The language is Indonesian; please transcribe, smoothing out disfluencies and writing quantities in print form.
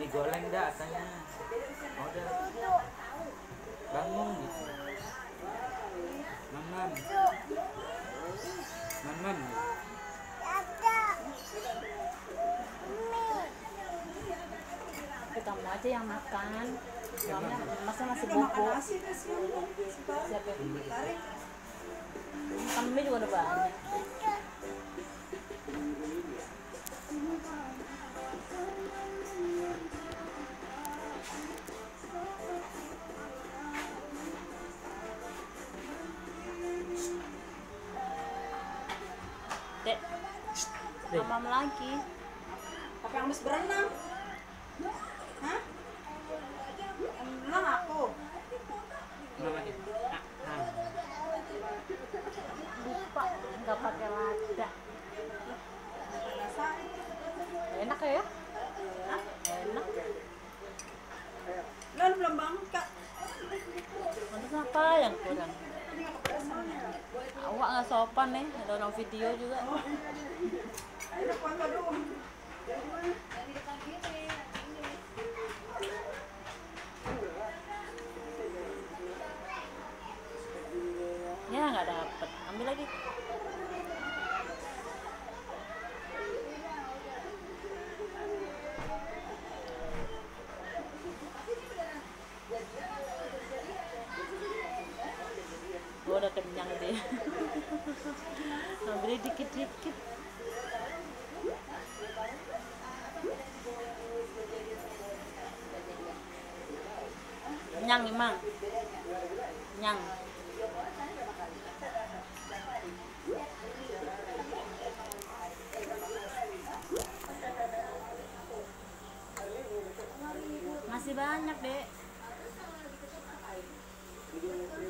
digoreng dah katanya. Oh, udah bangun gitu. Maman. Maman. Tapi kamu aja yang makan. Soalnya masnya masih bobo. Siapa yang kami juga udah banyak. Dek, mamam lagi. Apa yang habis berenang? Hah? Yang berenang aku. Mama gitu. Lupa nggak pakai lada. Penasaran. Enak ya? Hah? Enak. Lan belum bangun, Kak. Terus apa yang kurang? Awak nggak sopan nih, ada orang video juga. Ayo kuat dulu. Ya nggak dapet, ambil lagi. Gue udah kenyang deh. Ambilnya dikit-dikit. Kenyang emang. Kenyang. Masih banyak, Dek.